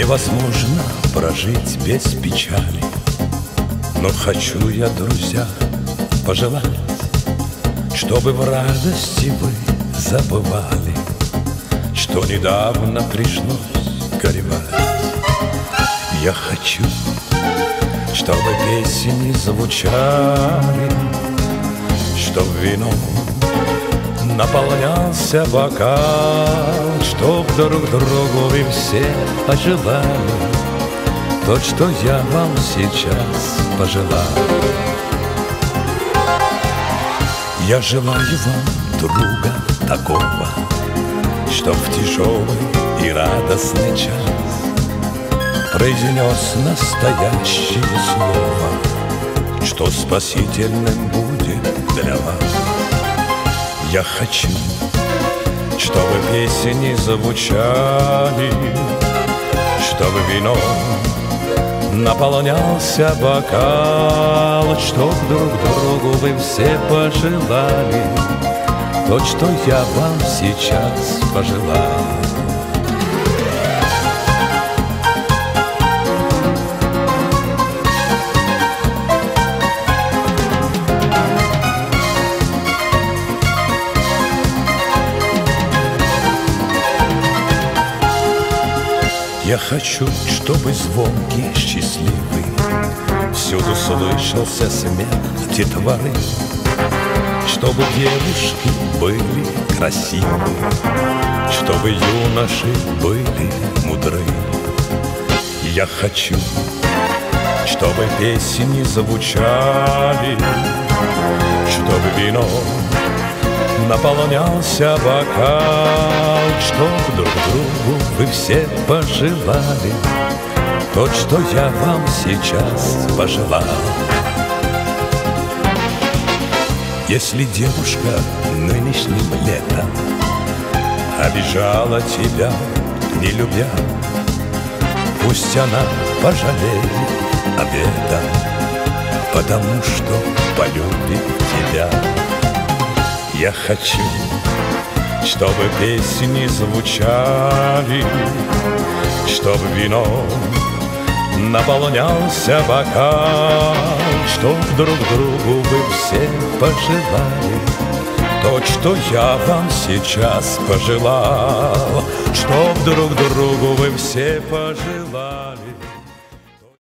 Невозможно прожить без печали, но хочу я, друзья, пожелать, чтобы в радости вы забывали, что недавно пришлось горевать. Я хочу, чтобы песни звучали, чтоб вином наполнялся бокал, чтоб друг другу вы все пожелали то, что я вам сейчас пожелал. Я желаю вам друга такого, чтоб в тяжелый и радостный час произнес настоящее слово, что спасительным будет для вас. Я хочу, чтобы песни звучали, чтобы вином наполнялся бокал, чтоб друг другу вы все пожелали то, что я вам сейчас пожелал. Я хочу, чтобы звонкий, счастливый всюду слышался смех детворы, чтобы девушки были красивы, чтобы юноши были мудры. Я хочу, чтобы песни звучали, чтобы вино наполнялся бокал, чтоб друг другу вы все пожелали то, что я вам сейчас пожелал. Если девушка нынешним летом обижала тебя, не любя, пусть она пожалеет об этом, потому что полюбит тебя. Я хочу, чтобы песни звучали, чтобы вином наполнялся бокал, чтоб друг другу вы все пожелали то, что я вам сейчас пожелал, чтоб друг другу вы все пожелали.